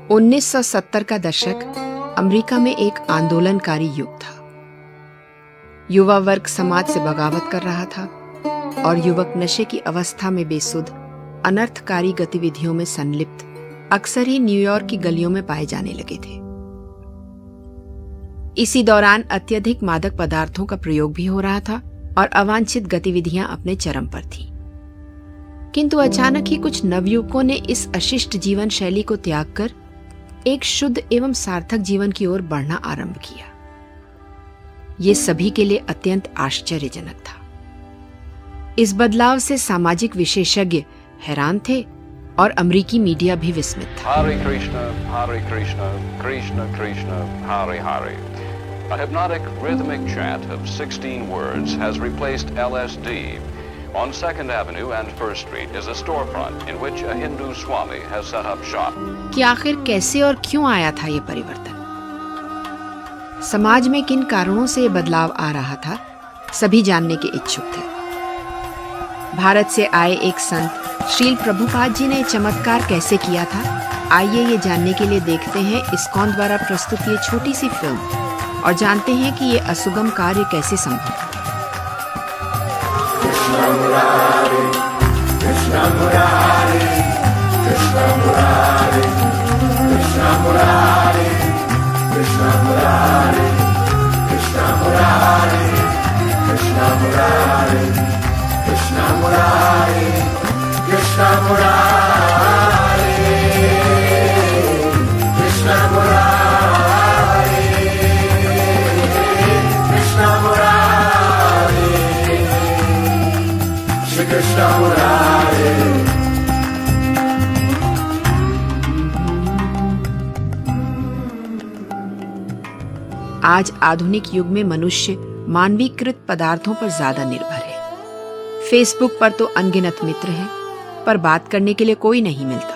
1970 का दशक अमेरिका में एक आंदोलनकारी युग था। युवा वर्ग समाज से बगावत कर रहा था और युवक नशे की अवस्था में बेसुध अनर्थकारी गतिविधियों में संलिप्त अक्सर ही न्यूयॉर्क की गलियों में पाए जाने लगे थे। इसी दौरान अत्यधिक मादक पदार्थों का प्रयोग भी हो रहा था और अवांछित गतिविधियां अपने चरम पर थीं। किंतु अचानक ही कुछ नवयुवकों ने इस अशिष्ट जीवन शैली को त्याग कर एक शुद्ध एवं सार्थक जीवन की ओर बढ़ना आरंभ किया। ये सभी के लिए अत्यंत आश्चर्यजनक था। इस बदलाव से सामाजिक विशेषज्ञ हैरान थे और अमेरिकी मीडिया भी विस्मित था। Hare Krishna, Krishna Krishna, Hare Hare. A hypnotic rhythmic chant of 16 words has replaced LSD. On 2nd Avenue and 1st Street is a storefront in which a Hindu Swami has set up shop. कि आखिर कैसे और क्यों आया था ये परिवर्तन? समाज में किन कारणों से ये बदलाव आ रहा था, सभी जानने के इच्छुक थे। भारत से आए एक संत श्रील प्रभुपाद जी ने चमत्कार कैसे किया था, आइए ये जानने के लिए देखते हैं इस्कॉन द्वारा प्रस्तुत ये छोटी सी फिल्म और जानते हैं कि ये असुगम कार्य कैसे संभव था। Krishna Murari, Krishna Murari, Krishna Murari, Krishna Murari, Krishna Murari, Krishna Murari, Krishna Murari, Krishna Murari, Krishna Murari, Krishna Murari, Krishna Murari, Shri Krishna Murari. आज आधुनिक युग में मनुष्य मानवीकृत पदार्थों पर ज्यादा निर्भर है। फेसबुक पर तो अनगिनत मित्र हैं, पर बात करने के लिए कोई नहीं मिलता।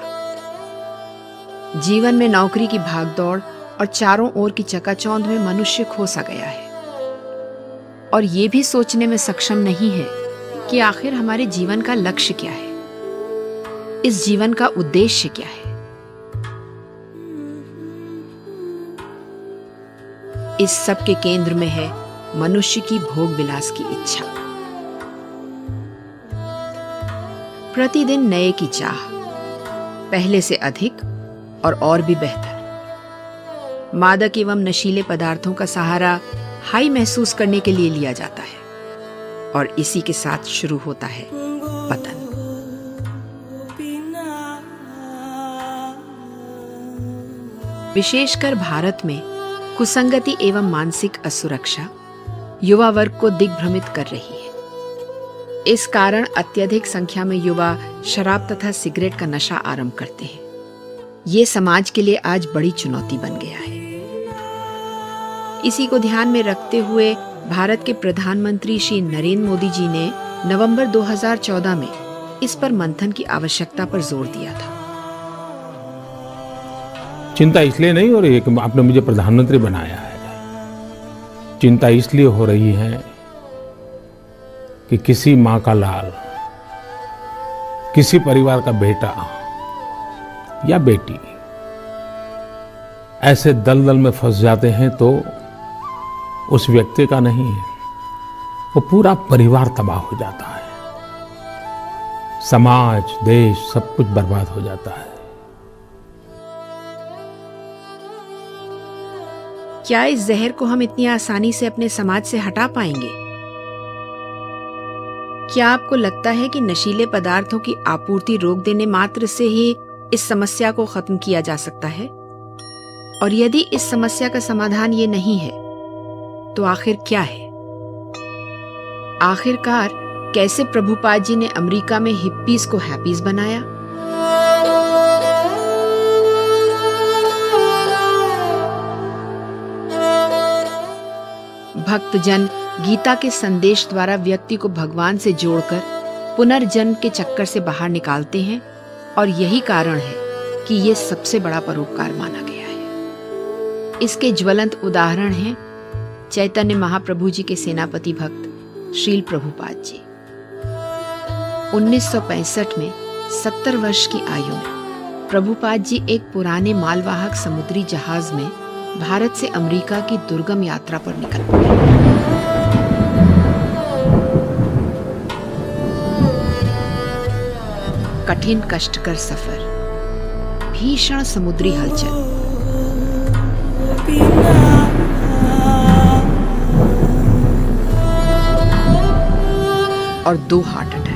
जीवन में नौकरी की भागदौड़ और चारों ओर की चकाचौंध में मनुष्य खो सा गया है और ये भी सोचने में सक्षम नहीं है कि आखिर हमारे जीवन का लक्ष्य क्या है, इस जीवन का उद्देश्य क्या है। इस सब के केंद्र में है मनुष्य की भोग विलास की इच्छा। प्रतिदिन नए की चाह, पहले से अधिक और भी बेहतर। मादक एवं नशीले पदार्थों का सहारा हाई महसूस करने के लिए लिया जाता है और इसी के साथ शुरू होता है पतन। विशेषकर भारत में कुसंगति एवं मानसिक असुरक्षा युवा वर्ग को दिग्भ्रमित कर रही है। इस कारण अत्यधिक संख्या में युवा शराब तथा सिगरेट का नशा आरंभ करते हैं। ये समाज के लिए आज बड़ी चुनौती बन गया है। इसी को ध्यान में रखते हुए भारत के प्रधानमंत्री श्री नरेंद्र मोदी जी ने नवंबर 2014 में इस पर मंथन की आवश्यकता पर जोर दिया था। चिंता इसलिए नहीं हो रही है कि आपने मुझे प्रधानमंत्री बनाया है। चिंता इसलिए हो रही है कि किसी माँ का लाल, किसी परिवार का बेटा या बेटी ऐसे दलदल में फंस जाते हैं तो उस व्यक्ति का नहीं, वो पूरा परिवार तबाह हो जाता है। समाज, देश, सब कुछ बर्बाद हो जाता है। क्या इस जहर को हम इतनी आसानी से अपने समाज से हटा पाएंगे? क्या आपको लगता है कि नशीले पदार्थों की आपूर्ति रोक देने मात्र से ही इस समस्या को खत्म किया जा सकता है? और यदि इस समस्या का समाधान ये नहीं है, तो आखिर क्या है? आखिरकार कैसे प्रभुपाद जी ने अमेरिका में हिप्पीज को हैप्पीज बनाया? भक्तजन गीता के संदेश द्वारा व्यक्ति को भगवान से जोड़कर पुनर्जन्म के चक्कर से बाहर निकालते हैं और यही कारण है कि ये सबसे बड़ा परोपकार माना गया है। इसके ज्वलंत उदाहरण हैं चैतन्य महाप्रभु जी के सेनापति भक्त श्रील प्रभुपाद जी। 1965 में 70 वर्ष की आयु में प्रभुपाद जी एक पुराने मालवाहक समुद्री जहाज में भारत से अमेरिका की दुर्गम यात्रा पर निकल पड़े। कठिन कष्टकर सफर, भीषण समुद्री हलचल, और 2 हार्ट अटैक।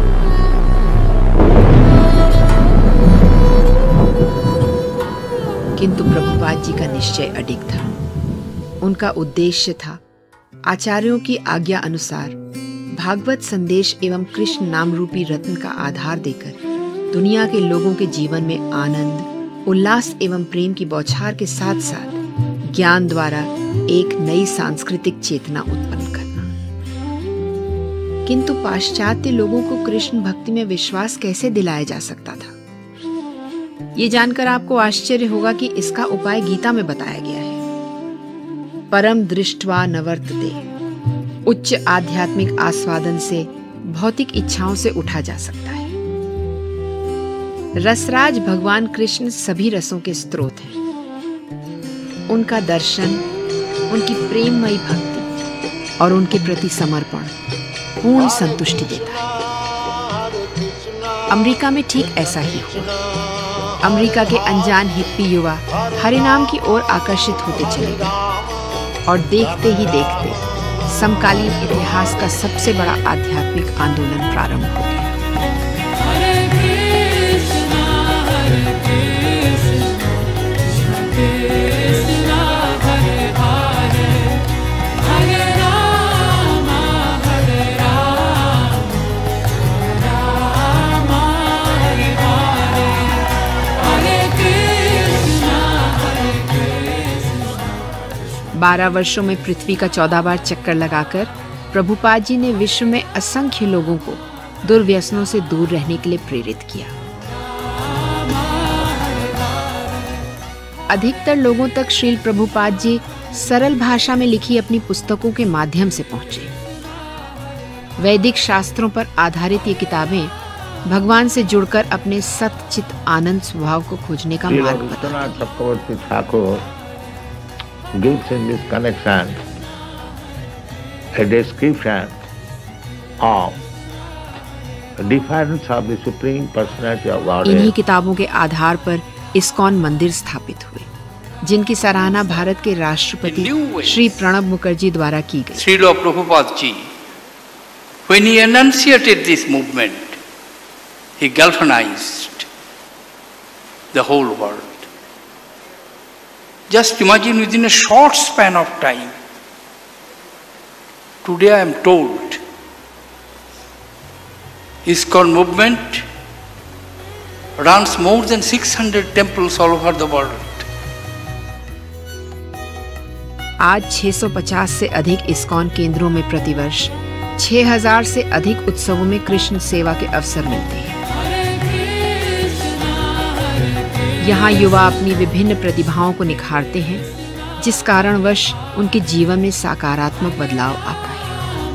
किंतु प्रभुपाद जी का निश्चय अडिग था। उनका उद्देश्य था आचार्यों की आज्ञा अनुसार भागवत संदेश एवं कृष्ण नाम रूपी रत्न का आधार देकर दुनिया के लोगों के जीवन में आनंद, उल्लास एवं प्रेम की बौछार के साथ साथ ज्ञान द्वारा एक नई सांस्कृतिक चेतना उत्पन्न करना। किंतु पाश्चात्य लोगों को कृष्ण भक्ति में विश्वास कैसे दिलाया जा सकता था? ये जानकर आपको आश्चर्य होगा कि इसका उपाय गीता में बताया गया है। परम दृष्ट्वा न वर्तते, उच्च आध्यात्मिक आस्वादन से भौतिक इच्छाओं से उठा जा सकता है। रसराज भगवान कृष्ण सभी रसों के स्रोत हैं। उनका दर्शन, उनकी प्रेममयी भक्ति और उनके प्रति समर्पण पूर्ण संतुष्टि देता है। अमेरिका में ठीक ऐसा ही हुआ। अमेरिका के अनजान हिप्पी युवा हरिनाम की ओर आकर्षित होते चले गए और देखते ही देखते समकालीन इतिहास का सबसे बड़ा आध्यात्मिक आंदोलन प्रारंभ हो गया। बारह वर्षों में पृथ्वी का 14 बार चक्कर लगाकर प्रभुपाद जी ने विश्व में असंख्य लोगों को दुर्व्यसनों से दूर रहने के लिए प्रेरित किया। अधिकतर लोगों तक श्रील प्रभुपाद जी सरल भाषा में लिखी अपनी पुस्तकों के माध्यम से पहुंचे। वैदिक शास्त्रों पर आधारित ये किताबें भगवान से जुड़कर अपने सतचित आनंद स्वभाव को खोजने का मार्ग बताती। Gives in this connection a description of the difference of the Supreme Personality of Godhead. इन्हीं किताबों के आधार पर इस्कॉन मंदिर स्थापित हुए, जिनकी सराहना भारत के राष्ट्रपति श्री प्रणब मुखर्जी द्वारा की गई। Srila Prabhupada ji, when he enunciated this movement, he galvanized the whole world. Just imagine within a short span of time. Today I am told ISKCON movement runs more than 600 temples all over the world. आज 650 से अधिक ISKCON केंद्रों में प्रतिवर्ष 6000 से अधिक उत्सवों में कृष्ण सेवा के अवसर मिलते हैं। यहाँ युवा अपनी विभिन्न प्रतिभाओं को निखारते हैं, जिस कारणवश उनके जीवन में सकारात्मक बदलाव आता है।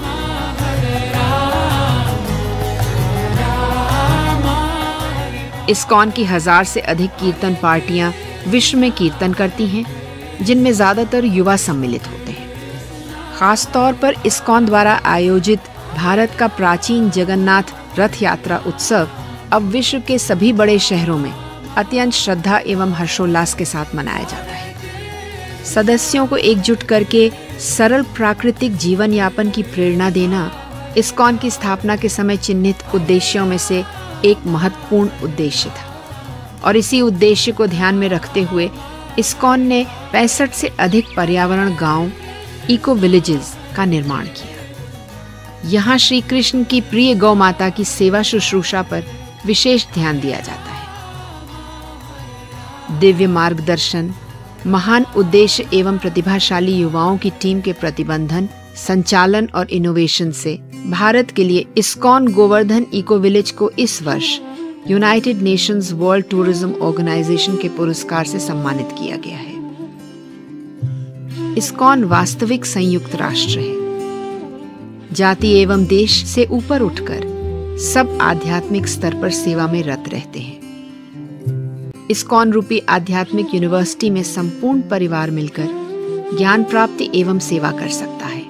इस्कॉन की 1000 से अधिक कीर्तन पार्टियां विश्व में कीर्तन करती हैं, जिनमें ज्यादातर युवा सम्मिलित होते हैं। खास तौर पर इस्कॉन द्वारा आयोजित भारत का प्राचीन जगन्नाथ रथ यात्रा उत्सव अब विश्व के सभी बड़े शहरों में अत्यंत श्रद्धा एवं हर्षोल्लास के साथ मनाया जाता है। सदस्यों को एकजुट करके सरल प्राकृतिक जीवन यापन की प्रेरणा देना इस्कॉन की स्थापना के समय चिन्हित उद्देश्यों में से एक महत्वपूर्ण उद्देश्य था और इसी उद्देश्य को ध्यान में रखते हुए इस्कॉन ने 65 से अधिक पर्यावरण गांव, इको विलेजेस का निर्माण किया। यहाँ श्री कृष्ण की प्रिय गौ माता की सेवा शुश्रूषा पर विशेष ध्यान दिया जाता है। दिव्य मार्गदर्शन, महान उद्देश्य एवं प्रतिभाशाली युवाओं की टीम के प्रतिबंधन, संचालन और इनोवेशन से भारत के लिए इस्कॉन गोवर्धन इको विलेज को इस वर्ष United Nations World Tourism Organization के पुरस्कार से सम्मानित किया गया है। इस्कॉन वास्तविक संयुक्त राष्ट्र है। जाति एवं देश से ऊपर उठकर सब आध्यात्मिक स्तर पर सेवा में रत रहते हैं। इस्कॉन रूपी आध्यात्मिक यूनिवर्सिटी में संपूर्ण परिवार मिलकर ज्ञान प्राप्ति एवं सेवा कर सकता है।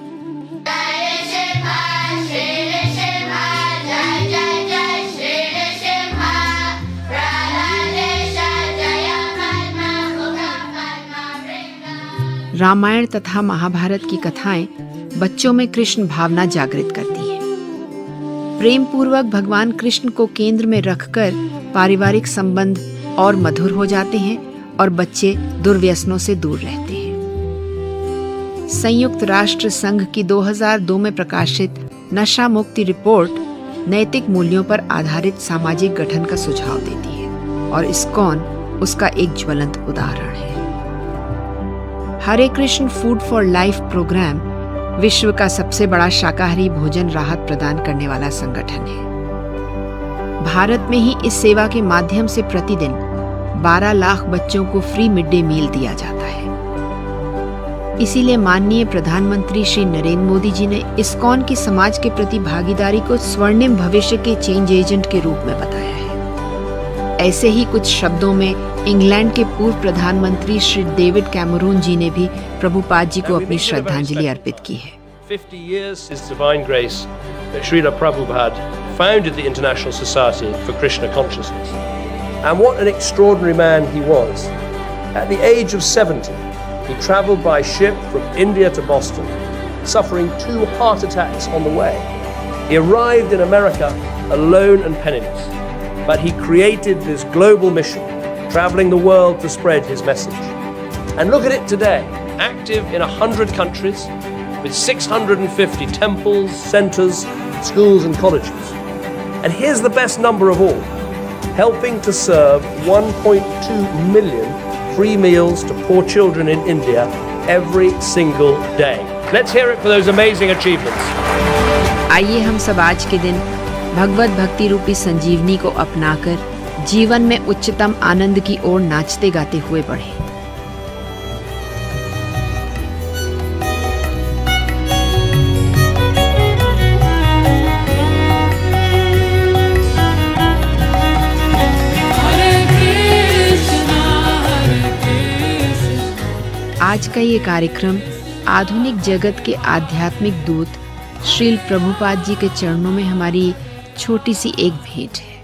रामायण तथा महाभारत की कथाएं बच्चों में कृष्ण भावना जागृत करती हैं। प्रेम पूर्वक भगवान कृष्ण को केंद्र में रखकर पारिवारिक संबंध और मधुर हो जाते हैं और बच्चे दुर्व्यसनों से दूर रहते हैं। संयुक्त राष्ट्र संघ की 2002 में प्रकाशित नशा मुक्ति रिपोर्ट नैतिक मूल्यों पर आधारित सामाजिक गठन का सुझाव देती है और इस्कॉन उसका एक ज्वलंत उदाहरण है। Hare Krishna Food for Life programme विश्व का सबसे बड़ा शाकाहारी भोजन राहत प्रदान करने वाला संगठन है। भारत में ही इस सेवा के माध्यम से प्रतिदिन 12 लाख बच्चों को फ्री मिड डे मील दिया जाता है। इसीलिए माननीय प्रधानमंत्री श्री नरेंद्र मोदी जी ने इस्कॉन की समाज के प्रति भागीदारी को स्वर्णिम भविष्य के चेंज एजेंट के रूप में बताया है। ऐसे ही कुछ शब्दों में इंग्लैंड के पूर्व प्रधानमंत्री श्री डेविड कैमरून जी ने भी प्रभुपाद जी को अपनी श्रद्धांजलि अर्पित की है। 50 years since divine grace that Srila Prabhupada founded the International Society for Krishna Consciousness. And what an extraordinary man he was. At the age of 70, he travelled by ship from India to Boston, suffering 2 heart attacks on the way. He arrived in America alone and penniless, but he created this global mission, travelling the world to spread his message. And look at it today, active in 100 countries, with 650 temples, centres, schools and colleges. And here's the best number of all, helping to serve 1.2 million free meals to poor children in India every single day. Let's hear it for those amazing achievements. आइए हम सब आज के दिन भगवत भक्ति रूपी संजीवनी को अपनाकर जीवन में उच्चतम आनंद की ओर नाचते गाते हुए बढ़ें। आज का ये कार्यक्रम आधुनिक जगत के आध्यात्मिक दूत श्रील प्रभुपाद जी के चरणों में हमारी छोटी सी एक भेंट है।